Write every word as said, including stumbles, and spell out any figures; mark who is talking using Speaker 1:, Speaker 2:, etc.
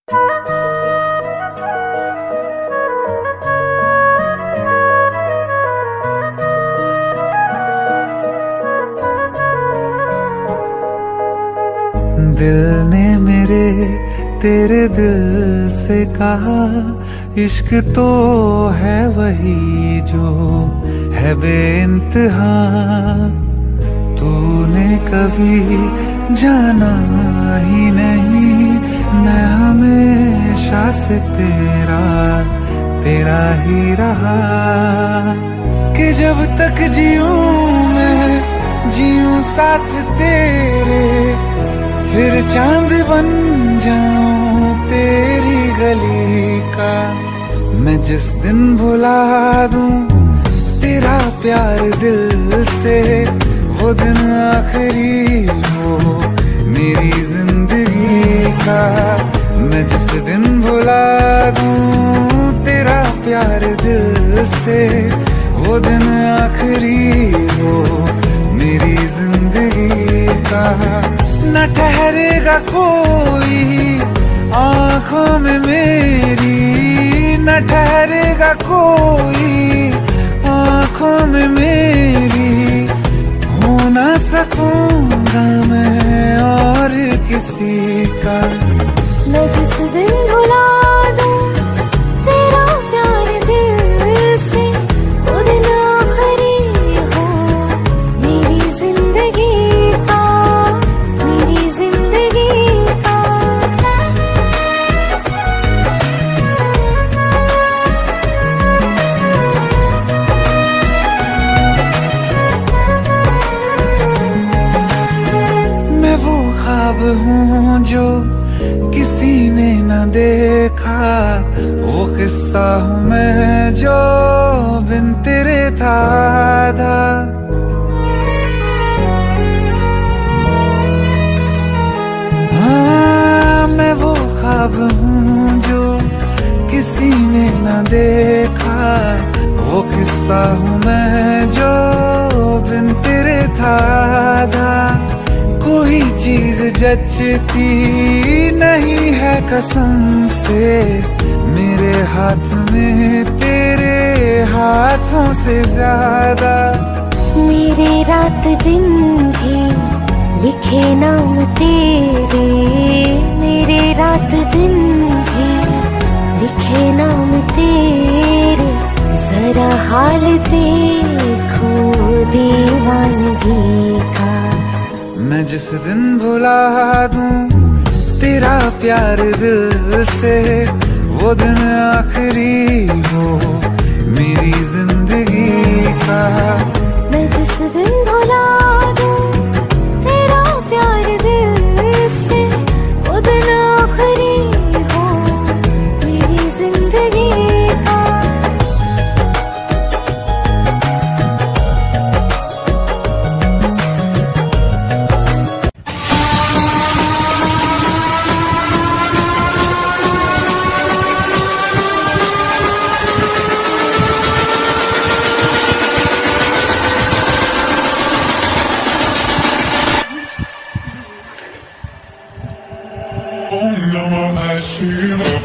Speaker 1: दिल ने मेरे तेरे दिल से कहा, इश्क तो है वही जो है बेइंतहा। तूने कभी जाना ही नहीं, मैं हमेशा से तेरा तेरा ही रहा। कि जब तक जीऊं मैं जीऊं साथ तेरे, फिर चांद बन जाऊं तेरी गली का। मैं जिस दिन भुला दूं तेरा प्यार दिल से, वो दिन आखिरी हो मेरी जिंदगी का। मैं जिस दिन भुला दूं तेरा प्यार दिल से, वो दिन आखिरी हो मेरी जिंदगी का। न ठहरेगा कोई आँखों में मेरी, न ठहरेगा कोई आँखों में मेरी। हो ना सकूंगा मैं और किसी का।
Speaker 2: मैं जिस दिन भुला दूं तेरा प्यार दिल से, वो दिन आखिरी हो मेरी जिंदगी का, मेरी जिंदगी का।
Speaker 1: मैं वो ख्वाब हूँ जो किसी ने न देखा, वो किस्सा हूँ मैं जो बिन तेरे था आधा। हाँ मैं वो ख्वाब हूँ जो किसी ने न देखा, वो किस्सा हूँ मैं जो बिन तेरे था आधा। कोई चीज जचती नहीं है कसम से, मेरे हाथ में तेरे हाथों से ज्यादा।
Speaker 2: मेरे रात दिन भी लिखे नाम तेरे, मेरे रात दिन भी लिखे नाम तेरे। जरा हाल देखो दीवानगी का।
Speaker 1: मैं जिस दिन भुला दूं तेरा प्यार दिल से, वो दिन आखिरी हो मेरी जिंदगी का।
Speaker 2: मैं जिस दिन भुला दूं तेरा प्यार दिल से, वो दिन आखिरी हो मेरी जिंदगी का।
Speaker 3: Om Namah Shivaya.